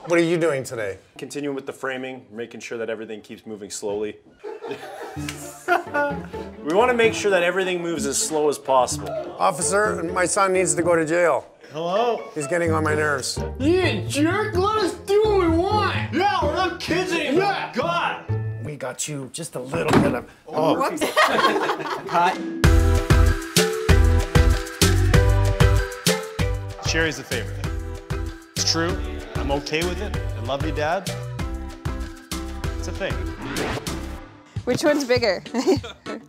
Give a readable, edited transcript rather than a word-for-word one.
What are you doing today? Continuing with the framing, making sure that everything keeps moving slowly. We want to make sure that everything moves as slow as possible. Officer, my son needs to go to jail. Hello? He's getting on my nerves. You jerk, let us do what we want. Yeah, we're not kids anymore. Yeah. God. We got you just a little bit of... Oh. Whoops. Cut. Sherry's the favorite. It's true. I'm okay with it. I love you, Dad. It's a thing. Which one's bigger?